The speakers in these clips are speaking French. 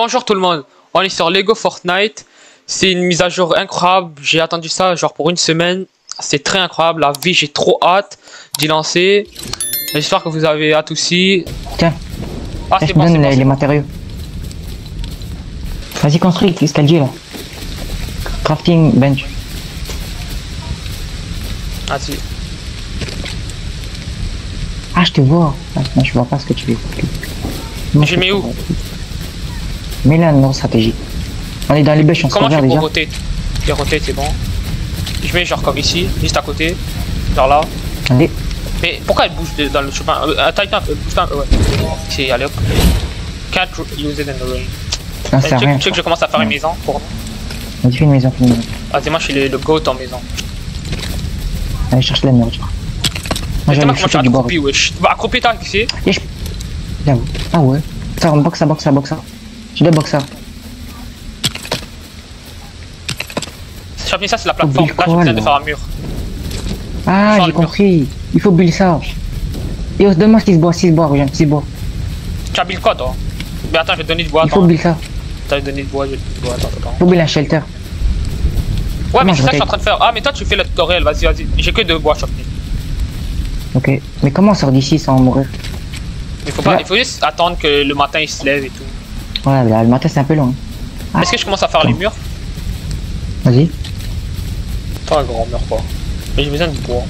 Bonjour tout le monde, on est sur Lego Fortnite. C'est une mise à jour incroyable, j'ai attendu ça genre pour une semaine. C'est très incroyable, la vie, j'ai trop hâte d'y lancer. J'espère que vous avez hâte aussi. Tiens, Ah je c'est te bon, donne c'est bon. les matériaux. Vas-y, construis, qu'est-ce qu'elle dit là? Crafting bench. Vas-y. Ah, je te vois. Ah, non, je vois pas ce que tu veux. J'ai mis où? Mets là, non, stratégie. On est dans les bêches, on se Comment je regarde fais pour déjà. roter? Et roter c'est bon. Je mets genre comme ici, juste à côté. Genre là. Allez, Mais pourquoi elle bouge dans le chemin? Attends un peu, bouge un peu, ouais. C'est, allez hop. Can't use it in the rain. non, c'est rien. Tu sais que je commence à faire une maison pour nous. Vas-y, fais une maison, fais une maison. Vas-y, moi je suis le goat en maison. Allez, cherche la nourriture. Moi, C'est j'allais moi comment je suis choper du bois. accroupi, wesh. Bah, accroupi, t'as ici. Yesh. J'avoue. Ah ouais. Ça, on boxe ça, boxe ça, boxe ça. Tu dois boxe ça. Champignon, ça c'est la plateforme. Oublie Là, j'ai quoi, besoin de là? faire un mur. Ah, Faire j'ai le mur. compris. Il faut build ça. Et donne-moi 6 bois, regarde, 6 bois. Tu as build quoi, toi? Mais attends, je vais te donner du bois. Il faut Attends, build ça. je vais te donner du bois, je vais te donner du bois. Attends. Il faut build un shelter. Ouais, mais c'est ça que je je suis en train de faire. Ah, mais toi, tu fais le tutoriel. Vas-y, vas-y. J'ai que 2 bois, champignon. Ok. Mais comment on sort d'ici sans mourir? Il faut pas, il faut juste attendre que le matin il se lève et tout. Ouais, là, le matin c'est un peu long. Ah. Est-ce que je commence à faire les murs? Vas-y. Pas un grand mur, quoi. Mais j'ai besoin de bois.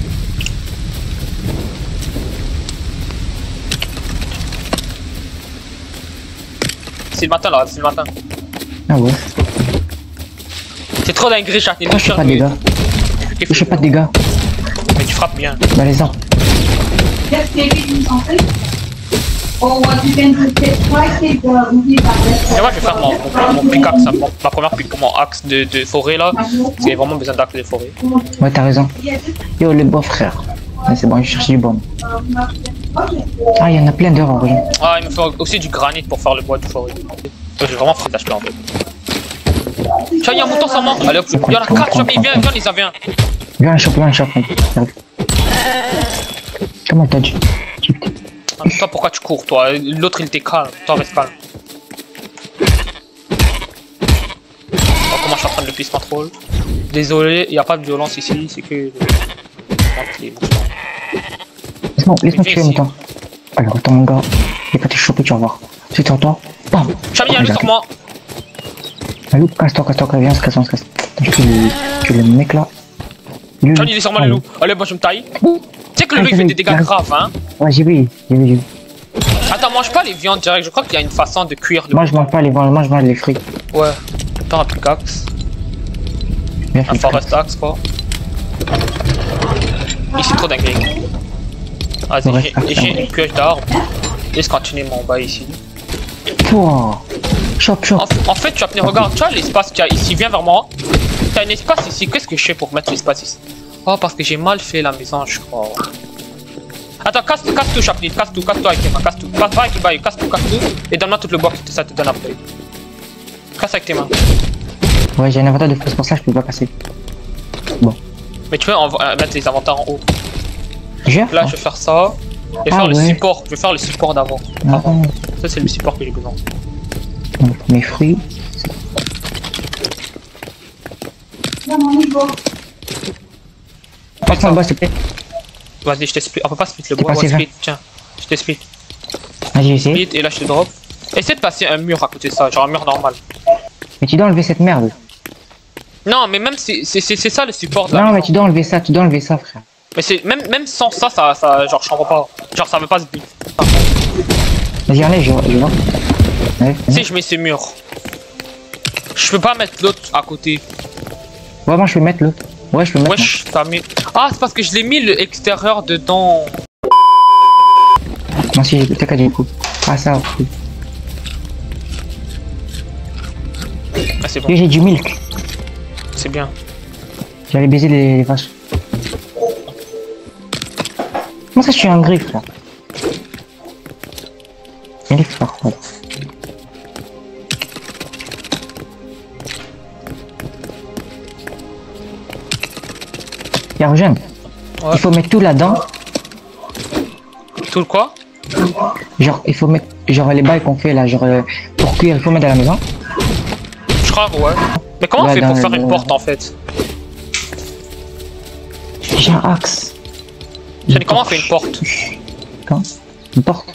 C'est le matin là, c'est le matin. Ah ouais. C'est trop dingue, champignon. Pourquoi je fais pas de dégâts? Je fais pas de dégâts. Mais tu frappes bien. Dans les ans. Just take it in something. Or what you can do is twice it movie Et moi je vais faire mon pickaxe, hein, ma première mon axe de forêt là. Parce qu'il y a vraiment besoin d'axe de forêt. Ouais, t'as raison. Yo, le bois, frère. Mais c'est bon, je cherche du bois. Ah, il y en a plein dehors, regarde. Ah, il me faut aussi du granit pour faire le bois de forêt. J'ai vraiment fait d'acheter en fait. Tiens, il y a un mouton sans mort. Allez hop, il y en a 4, jamais viens, les aviens. Viens, un choc. Comment t'as dit? Toi, pourquoi tu cours, toi? L'autre il était calme, toi reste calme. Oh, comment je suis en train de le piste contrôle. Désolé, il n'y a pas de violence ici, c'est que. Laisse-moi tuer mon temps. Alors, attends, mon gars. Et quand t'es chopé, tu vas voir. Si t'entends, bam! Chami, il y a un loup sur moi. Un loup, casse-toi, viens, on se casse. Je tue le mec là. Chami, il est sur moi le loup. Allez, moi je me taille. Tu sais que le loup il fait des dégâts graves, hein? Ouais, j'ai vu. Attends, mange pas les viandes direct, je crois qu'il y a une façon de cuire le. Moi, je mange pas les viandes, moi, je mange les fruits. Ouais, faire un pickaxe. Un forest axe, quoi. Ici, trop dingue. Vas-y, j'ai une pioche d'arbre. Laisse continuer mon bas ici. Pouah. Chop. En fait, tu vas venir, regarde, tu vois l'espace qu'il y a ici, viens vers moi. T'as un espace ici, qu'est-ce que je fais pour mettre l'espace ici? Oh, parce que j'ai mal fait la maison, je crois. Attends, casse tout, Chaplin, casse tout avec tes mains, casse tout. Va avec le bail, casse tout. Et donne-moi tout le bois que ça te donne après. Casse avec tes mains. Ouais, j'ai un inventaire de force pour ça, je peux pas passer. Bon. Mais tu peux mettre les inventaires en haut. Là, je vais faire ça. Et faire le support. Je vais faire le support d'avant. Ça, c'est le support que j'ai besoin. Donc, mes fruits. Passe-moi le bois, s'il te plaît. Vas-y, je t'explique. On peut pas split le bois. Split. Tiens, je t'explique. Vas-y, j'essaie. Split et là, je te drop. Essaie de passer un mur à côté de ça, genre un mur normal. Mais tu dois enlever cette merde. Non, mais même c'est ça le support de la Non, maison. mais tu dois enlever ça, frère. Mais c'est même sans ça, genre je comprends pas. Genre ça veut pas se build. Vas-y, enlève, je vois. Ouais, Si je mets ces murs, je peux pas mettre l'autre à côté. ouais, moi je peux mettre l'autre. Ouais, je peux mettre. Wesh, t'as mis. Ah, c'est parce que je l'ai mis le extérieur dedans. Moi si, t'as qu'à du coup. Ah, ça, ok. Ah, c'est bon, J'ai du milk. c'est bien. J'allais baiser les vaches. Comment ça, je suis un gris, frère? Il est fort, ouais. Y'a Eugène. Ouais. Il faut mettre tout là-dedans. Tout le quoi? Genre, il faut mettre genre les bails qu'on fait là, genre pour Il faut mettre à la maison. Je crois, ouais. Mais comment on fait pour faire une porte en fait? J'ai un axe. Comment on fait une porte? Quand? Une porte.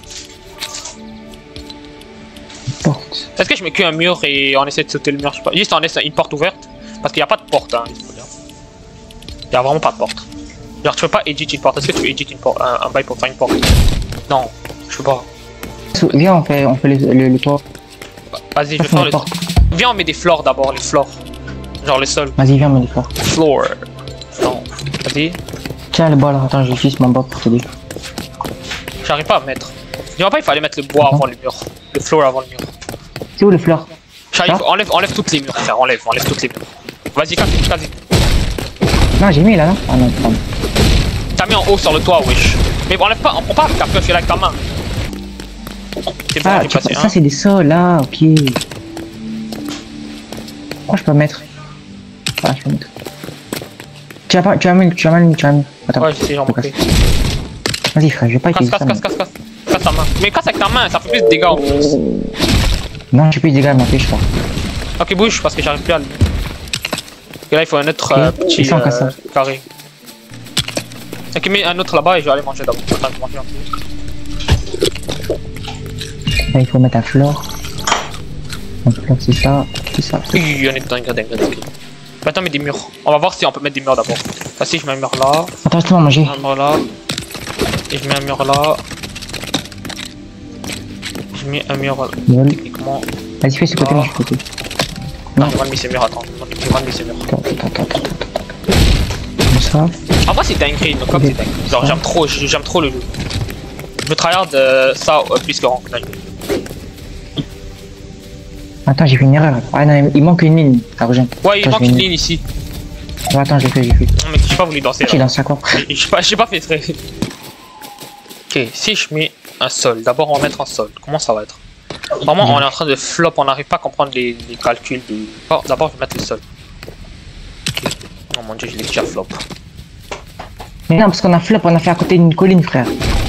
Une porte. Est-ce que je mets qu'un mur et on essaie de sauter le mur? Je sais pas. Juste on laisse une porte ouverte. Parce qu'il n'y a pas de porte, hein. Il n'y a vraiment pas de porte. Genre tu peux pas edit une porte. Est-ce que tu peux edit une porte, un bail pour faire une porte? Non, je peux pas. Viens, on fait le toit. Vas-y, je vais faire le toit. Viens, on met des floors d'abord, les floors. Genre le sol. Vas-y, viens, on met des floors. Floor. Non, vas-y. Tiens le bois là, attends, j'utilise mon bois pour t'aider. J'arrive pas à mettre. Dis-moi pas, il fallait mettre le bois avant le mur. Le floor avant le mur. C'est où le floor? J'arrive, enlève toutes les murs, frère, enlève toutes les murs. Vas-y, casse. Non, j'ai mis là, non? Ah non, pardon. T'as mis en haut sur le toit, wesh. Mais enlève pas, on prend pas avec ta pioche, fais-la avec ta main. C'est bon, Ah, j'ai passé, ça c'est des sols là, ok. Pourquoi je peux mettre? Ah, je peux mettre. Tu vas mis. Attends. Ouais, j'essaie, j'en manquais. Vas-y frère, je vais pas utiliser ça. Casse ta main. Mais casse avec ta main, ça fait plus de dégâts en plus. Non, j'ai plus de dégâts, ma pêche pas. Ok, bouge parce que j'arrive plus à le. Et là, il faut un autre petit carré. Ok, mets un autre là-bas et je vais aller manger d'abord. Attends, je vais manger un peu. Là, il faut mettre un floor. Un floor, c'est ça. Oui, on est dingue. Maintenant, mets des murs. On va voir si on peut mettre des murs d'abord. Vas-y, je mets un mur là. Attends, je dois manger. Un mur là. Et je mets un mur là. J'ai mis un mur là. Techniquement. Vas-y, fais ce côté, moi je fais côté. Non, je vais mettre ces murs, attends. Je vais mettre ces murs. Attends. Comme ça. En vrai, c'est dinguerie, nos cops, c'est dingue. Genre, j'aime trop le jeu. Je veux tryhard ça plus que Rank 9. Attends, j'ai fait une erreur. Ah non, il manque une ligne, ça rejoint. Ouais, il manque une ligne ici. Ouais, attends, j'ai fait. Non, mais j'ai pas voulu danser. J'ai lancé quoi? J'ai pas fait très. Ok, si je mets un sol, d'abord on va mettre un sol. Comment ça va être? Vraiment, on est en train de flop, on n'arrive pas à comprendre les calculs. D'abord, je vais mettre le sol. Okay. Oh mon dieu, je l'ai déjà flop. Mais non, parce qu'on a flop, on a fait à côté d'une colline, frère.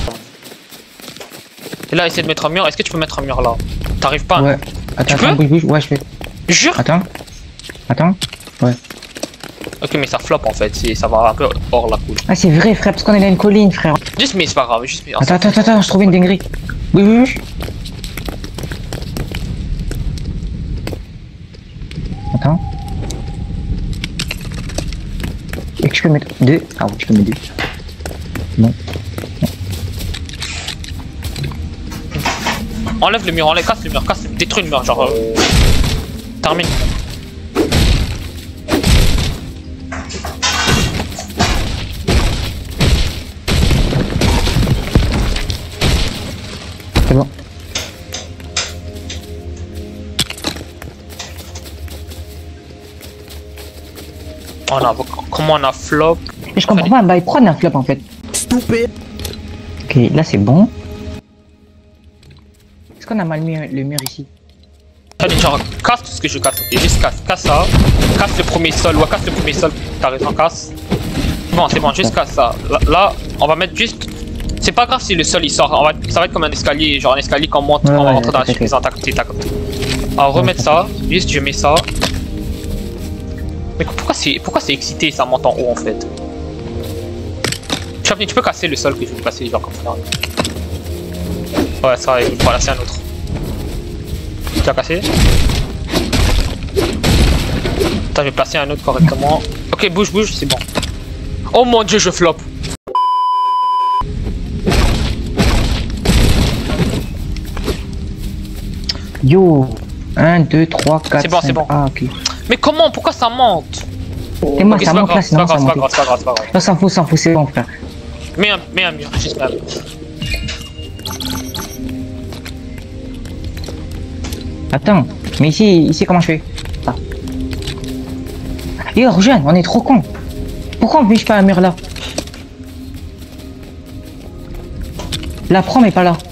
Et là, essaye de mettre un mur. Est-ce que tu peux mettre un mur là? T'arrives pas? Ouais. Attends, bouge. Ouais, je fais. Jure? Attends. Ouais. Ok, mais ça flop en fait. Ça va un peu hors la cool. Ah, c'est vrai, frère, parce qu'on est dans une colline, frère. Juste, mais c'est pas grave. Juste, mais... Attends, je trouvais une dinguerie. Oui. Attends. Et que je peux mettre 2. Ah oui, je peux mettre 2. Non. Enlève le mur, casse le mur, détruis le mur, genre. Termine. C'est bon. Comment on a flop? Mais je comprends pas, bah pourquoi on a un flop en fait? Stupide. Ok, là c'est bon. Est-ce qu'on a mal mis le mur ici? Genre, casse tout ce que je casse, et juste casse ça. Casse le premier sol, ouais, casse le premier sol. T'as raison, casse. Bon, c'est bon, juste casse ça. Là, on va mettre juste. C'est pas grave si le sol il sort, ça va être comme un escalier, genre un escalier qu'on monte, on va rentrer dans la suffisante à côté. On va remettre ça, juste je mets ça. Mais pourquoi c'est excité, ça monte en haut en fait? Tu peux casser le sol que je vais passer, genre comme ça. Ouais, ça va, il faut placer un autre. Tu as cassé? Attends, je vais placer un autre correctement. Ok, bouge, c'est bon. Oh mon dieu, je flop. Yo, 1, 2, 3, 4, c'est bon, 5. c'est bon. Ah, ok. Mais comment? Pourquoi ça monte? Et moi, okay, ça monte là, sinon ça monte. C'est pas grave. Non, s'en fout, c'est bon, frère. Mets un mur, juste mets un mur. Attends, mais ici comment je fais? Ah. Yo, rejoins, on est trop con. Pourquoi on ne pas un mur là? La prom est pas là.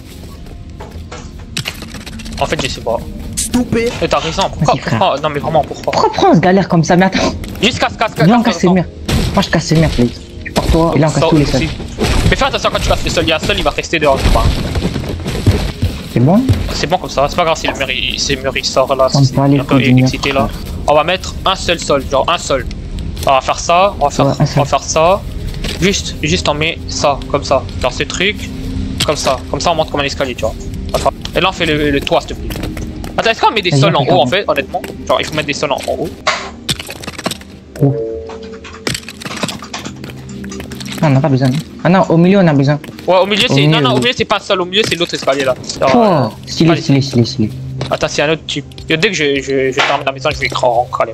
En fait, je sais pas. Stupide. T'as raison, pourquoi? Non mais vraiment, pourquoi? Pourquoi prends ce galère comme ça? Mais attends. Juste casse. Viens, on casse le mur. Moi je casse le mur, please. Tu pars toi, et là on casse tous les sols. Mais fais attention quand tu casses le sol, il y a un sol, il va rester dehors, je sais pas. C'est bon? C'est bon comme ça, c'est pas grave si le mur il sort là, On c'est peut aller un peu pour du excité là. On va mettre un seul sol, genre un sol. On va faire ça, on va faire ça. Juste on met ça, comme ça. Genre ce truc, comme ça on monte comme un escalier, tu vois. Et là on fait le toit s'il te plaît. Attends, est-ce qu'on met des sols en haut en fait, honnêtement? Genre il faut mettre des sols en haut. Oh. Non, on n'a pas besoin. Ah non, au milieu on a besoin. Ouais, au milieu c'est. Non, au milieu c'est pas seul, au milieu c'est l'autre escalier là. Oh, stylé. Attends, c'est un autre type. Dès que je termine la maison, je vais craler.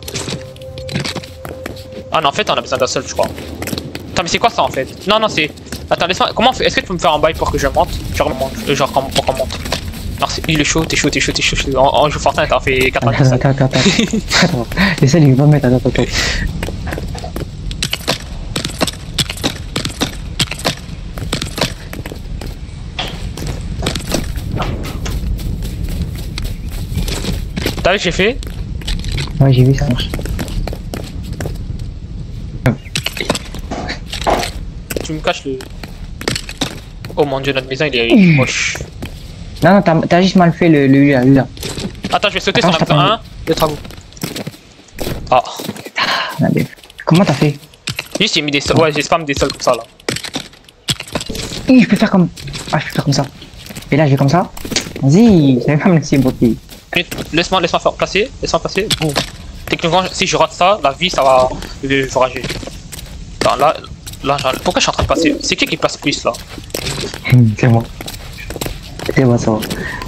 Ah non, en fait, on a besoin d'un seul, je crois. Attends, mais c'est quoi ça en fait? Non, c'est. Attends, laisse-moi. Comment on fait? Est-ce que tu peux me faire un bail pour que je monte? Genre, pour qu'on monte. Alors, il est chaud, t'es chaud. On joue Fortnite, t'as fait 90. Attends. Et ça, il va mettre. Attends. T'as vu que j'ai fait? Ouais, j'ai vu, ça marche. Tu me caches le. Oh mon dieu, notre maison il est moche. Non, t'as juste mal fait le là. Attends, je vais sauter sur la maison 1, 2 travaux. Ah. Comment t'as fait? Juste, j'ai mis des sols. Ouais, j'ai spam des sols comme ça là. Je peux faire comme. Ah, je peux faire comme ça. Et là, je vais comme ça. Vas-y, je vais pas me laisser bloquer. Laisse-moi faire placer. Boum. Techniquement, si je rate ça, la vie ça va. Je vais rager. Attends, là, pourquoi je suis en train de passer? C'est qui passe plus là? C'est moi. C'est moi, ça va.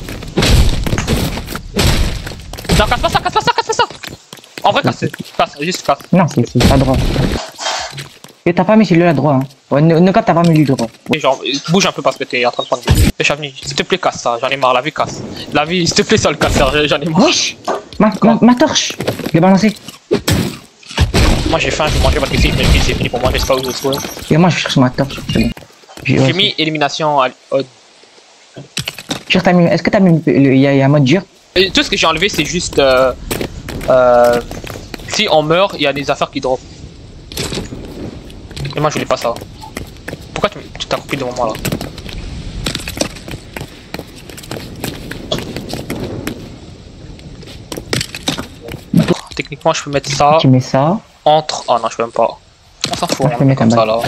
Non, casse pas ça! En vrai, casse. Juste casse. Non, c'est pas droit. Et t'as pas mis celui-là droit, hein. Ouais, ne t'as pas mis lui droit. Et genre, bouge un peu parce que t'es en train de prendre des chavnis. S'il te plaît, casse ça, j'en ai marre, la vie casse. La vie, s'il te plaît, ça le casse, j'en ai marre. Wesh! Ma torche! Je l'ai balancé. Moi j'ai faim, je vais manger votre ici, mais c'est fini pour moi, je sais pas où je suis. Et moi je cherche ma torche, c'est bon. J'ai mis élimination à odd. Est-ce que t'as mis il y a un mode dur? Tout ce que j'ai enlevé c'est juste si on meurt, il y a des affaires qui drop. Et moi je voulais pas ça. Pourquoi tu t'as coupé devant moi là? Techniquement je peux mettre ça. Tu mets ça. Entre. Ah non, je peux même pas. On s'en fout, je peux mettre comme ça là.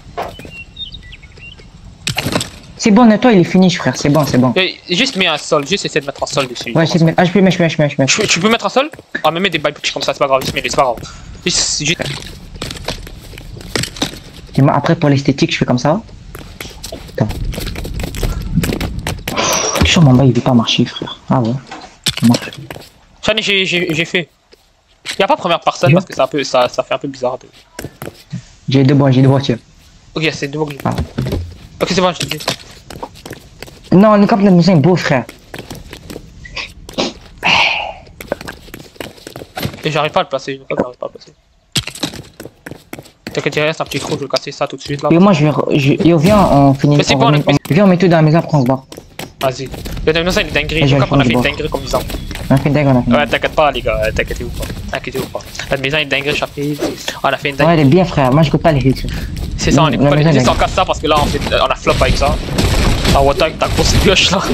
C'est bon, le toit il est fini, frère, c'est bon. Juste mets un sol, juste essayer de mettre un sol dessus. Ouais, j'essaie de mettre. Ah, je peux mettre. Tu peux mettre un sol? Ah, mais mets des bails petits comme ça, c'est pas grave, juste mets-les, c'est pas grave. Juste. Après, pour l'esthétique, je fais comme ça. Attends. Sur mon bail, il veut pas marcher, frère. Ah ouais. Ça marche. J'ai fait. Y'a pas première personne parce que c'est un peu, ça fait un peu bizarre. J'ai deux voitures. Ok, c'est deux voitures. Ah. Ok, c'est bon, je te dis. Non, le camp de la maison est beau, frère. Et j'arrive pas à le placer, T'inquiète, il reste un petit trou, je vais casser ça tout de suite là. Et moi, yo, viens, on finit. Mais c'est bon, viens, on met tout dans la maison, après on se bat. Vas-y. Le maison, il est dinguerie. Je on a fait une dinguerie comme disant. On a fait une dinguerie, Ouais, t'inquiète pas, les gars, t'inquiète-vous pas. La maison est dinguerie, Chapitre. On a fait une dinguerie. Ouais, elle est bien, frère. Moi, je coupe pas les hits. C'est ça, on écoute pas les hits, on casse ça parce que là, on a flop avec ça. Ah, ouais, ta grosse pioche là.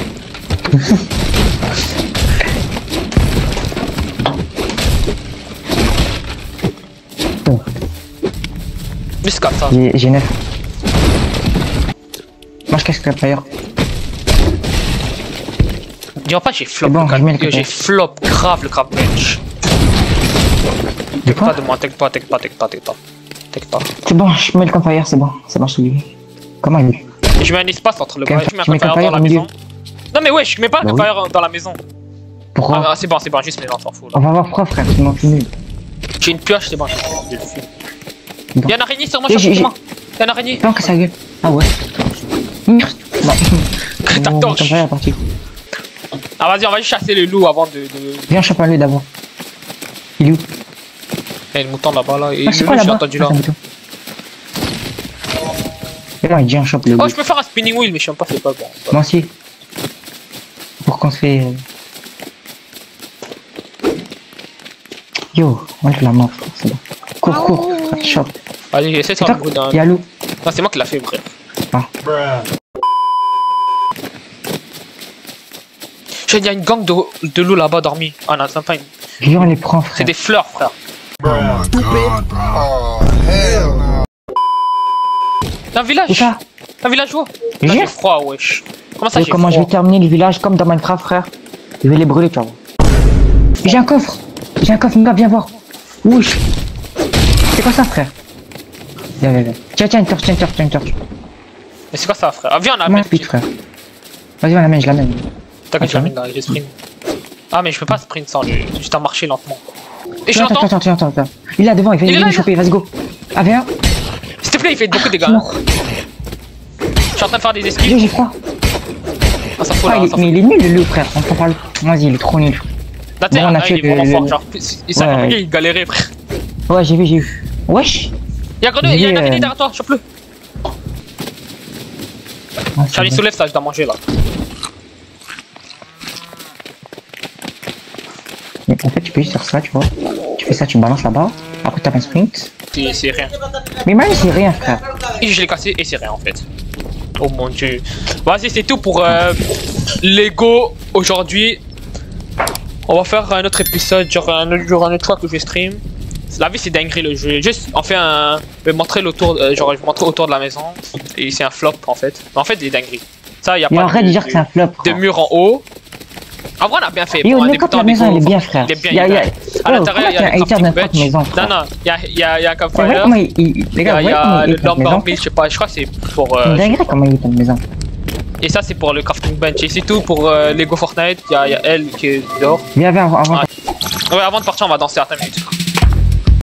Juste casse ça. J'ai 9. Moi, je casse le player. Dis-moi pas j'ai flop bon, j'ai flop grave le crab bench. T'inquiète pas de moi, t'inquiète pas. C'est bon, je mets le campfire, c'est bon, ça marche lui. Comment il est? Je mets un espace entre le bras, je mets un campfire dans la maison. Non mais ouais, je mets pas un campfire dans la maison. Pourquoi? Ah, c'est bon, juste mets-le, on s'en fout là. On va voir pourquoi, frère, sinon tu nul. J'ai une pioche, c'est bon, je le fume. Y'a une araignée sur moi, Y'a une araignée. Non, que sa gueule. Ah ouais. Merde. Ta torche. Ah vas-y, on va juste chasser le loup avant de... Viens choper lui d'abord. Il est où? Il y a le mouton là-bas là. Ah, c'est quoi là-bas? Et moi il dit un chope le loup. Oh, je peux faire un spinning wheel, mais je sais pas c'est pas bon. Moi aussi. Pour qu'on se fait... Yo, on lève la main, frère, c'est bon. Cours, chope. Allez, essaie de faire un bruit d'un... Y'a loup. Non, c'est moi qui l'a fait, bref. Ah. Il y a une gang de loups là-bas dormi. Ah non, c'est pas une. Viens, on les prend, C'est frère. des fleurs, frère. T'as un village? Où ça? T'as un village où? Là, J'ai j'ai froid, wesh. Comment ça, j'ai Comment je froid? vais terminer le village comme dans Minecraft, frère? Je vais les brûler, tu vois. J'ai un coffre. J'ai un coffre, mon gars, viens voir. Wesh. C'est quoi ça, frère? Viens. Tiens, une torche. Mais c'est quoi ça, frère? Ah, viens, on a Comment vite, frère? Vas-y, on l'amène, je l'amène. T'inquiète, je l'amène là, j'ai sprint. Ah, mais je peux pas sprint sans lui. Juste à marcher lentement. Et je l'entends. Attends. Il est là devant, il Il est vient là, nous choper, vas-y, go. Ah, viens. S'il te plaît, il fait beaucoup de dégâts. Je suis mort. Je suis en train de faire des esquives. J'ai froid. Ah, ça fout Ah, là, ça fout. mais il est nul, le loup, frère. On s'en parle. Vas-y, il est trop nul. Là, t'es Bon, on a là, fait il est vraiment le- fort. Genre, il s'est Ouais. remarqué, il galérait, frère. Ouais, j'ai vu. Wesh. Il y a un grenouille, il y a une J'ai, araignée derrière toi, chope-le. Ah, c'est Charlie, bon. soulève ça, je dois manger là. Mais en fait, tu peux juste faire ça, tu vois. Tu fais ça, tu balances là-bas. Après, t'as un sprint. C'est rien. Mais même, c'est rien, frère. Et je l'ai cassé et c'est rien en fait. Oh mon dieu. Vas-y, c'est tout pour Lego aujourd'hui. On va faire un autre épisode, genre un autre fois que je vais stream. La vie c'est dinguerie le jeu. Juste, on fait un. Je vais montrer l'autour, genre je vais montrer autour de la maison. Et c'est un flop en fait. Mais en fait, des dingueries. Ça, y a Mais pas arrête de dire que c'est un flop. de mur en haut. En vrai, on a bien fait. Yo, Pour un le cop, débutant la maison, Lego, elle est bien, frère. Il est bien, Y a- il est y a- bien. À Oh, l'intérieur, il y a comment le t'as un hater crafting de notre bench. maison, Non, frère? non, il y a un C'est vrai campfire. comment il. Les Il y gars, a, vous il y voyez comment a il le est dans lumber maison? mill, je sais pas, je crois que c'est pour. C'est dingue comment il est dans maison. Et ça c'est pour le crafting bench. Et c'est tout pour Lego Fortnite. Il y a elle qui est dehors. Viens, avant. Ouais, avant de partir, on va danser certaines minutes.